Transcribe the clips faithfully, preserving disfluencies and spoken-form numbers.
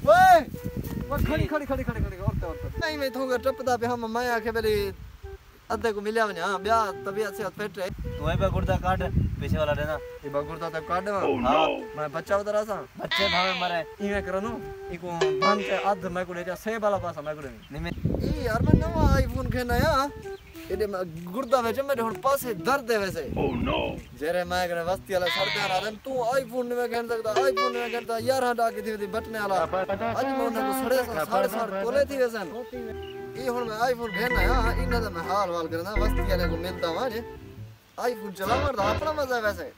ओए वो खड़ी खड़ी खड़ी खड़ी खड़ी औरते औरते नहीं मैं थोड़ा टपदा पे हम मैं आके बेली अद्धे को मिलिया वने हां ब्याह तबीयत से फिट है तू है गुर्दा काट पीछे वाला देना ये बगुरदा तक काट दवा हां मैं बच्चा उधर आसा बच्चे भावे मरे इवे करनु इको बंद के अध मैं को ले जा से वाला पासा मैं को नहीं ई यार मैं नवा आईफोन के नया एडे गुर्दा में मेरे हुन पासे दर्द है वैसे ओ नो जेरे मैं करे वस्ती वाला सड़ते आ रहा तू आईफोन में कहन सकता आईफोन में कहता यार हटा के थी बटने वाला आज मैं को सड़े साढ़े साढ़े तोले थी वैसे ई हुन मैं आईफोन घेना है इना तो मैं हाल वाल करना वस्ती वाले को मिलता हुआ जे आईफोन चला मारदा अपना मजा है वैसे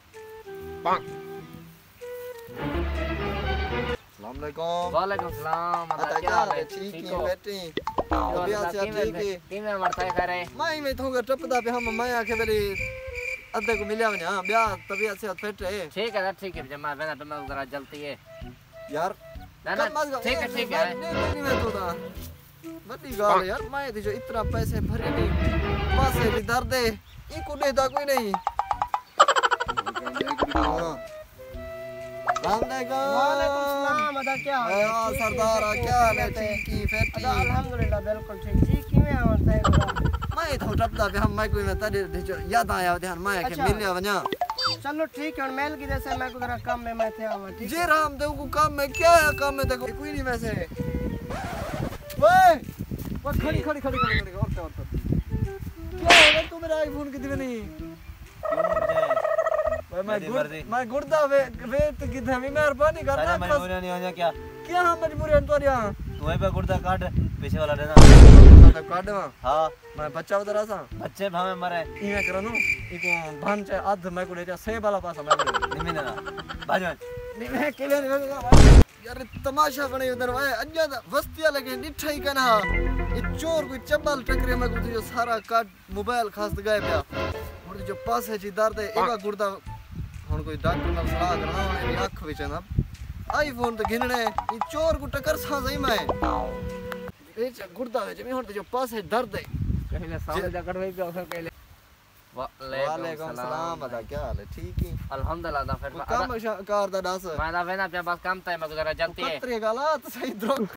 अस्सलाम वालेकुम वालेकुम सलाम अदा क्या है ठीक है बेटी तबीयत से ठीक है किमे मरता करे मैं मैं थोड़ा टपदा पे हम मैं आके बेली अद्धे को मिलिया वने हां ब्याह तबीयत से फिट है ठीक है ठीक है जमा वेना तो मैं जरा जल्दी है यार ना ना ठीक है ठीक है नहीं मैं तो दा बड़ी गाल है यार मैं जो इतना पैसे भरे नहीं पासे भी दर्द है ई को देता कोई नहीं वालेकुम सलाम अदा क्या हाल है सरदार क्या हाल है ठीक ही फिट अदा अल्हम्दुलिल्लाह बिल्कुल ठीक जी किवे आवता है मैं तो टपदा पे हम मैं कोई में तड़े याद आया ध्यान मैं के मिलिया वना चलो ठीक है मेल की जैसे मैं को जरा काम में मैं थे आवा ठीक जी राम देव को काम में क्या है काम में देखो कोई नहीं वैसे ओए वो खड़ी खड़ी खड़ी खड़ी खड़ी औरते औरते क्या है तू मेरा आईफोन की दिवे नहीं मैं गुड़ मैं गुर्दा वे वेट की धमी मेहरबानी करना मजबूरी नहीं हो जा क्या क्या हम मजबूरी तो यहां तू है गुर्दा काट पीछे वाला देना तो काट दवा हां मैं बच्चा उधर आसा बच्चे भावे मरे इवे करनु इको भान चे अध मैं को ले जा से वाला पासा मैं नहीं मिलना बाजू नहीं मैं केले यार तमाशा बने उधर वाए अज्जा वस्तिया लगे निठा ही कना ये चोर कोई चबल टकरे में को जो सारा काट मोबाइल खास गए पे और जो पास है जी दर्द है एका गुर्दा हुन कोई डॉक्टर नाल सलाह करना उन्हें आंख विच ना आईफोन तो गिनने ये चोर को टकर सा सही मैं ए गुर्दा में हुन जो पास है दर्द है कहले सामने जकड़ वही पे उसे कहले वालेकुम सलाम अदा क्या हाल है ठीक ही अल्हम्दुलिल्लाह दा फिर काम कार दा दास मैं दा वेना पे बस काम था मैं जरा जल्दी है कतरे गाला तो सही द्रोक